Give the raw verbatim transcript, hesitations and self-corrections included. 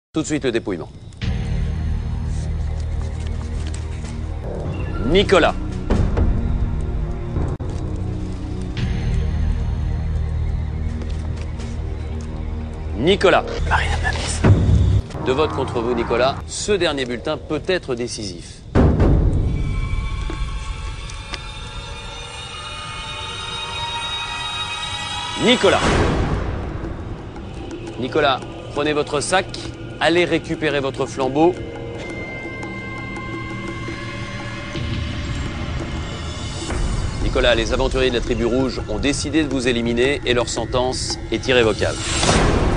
Tout de suite le dépouillement. Nicolas. Nicolas. Marina Mamis. De vote contre vous, Nicolas. Ce dernier bulletin peut être décisif. Nicolas. Nicolas, prenez votre sac, allez récupérer votre flambeau. Nicolas, les aventuriers de la tribu rouge ont décidé de vous éliminer et leur sentence est irrévocable.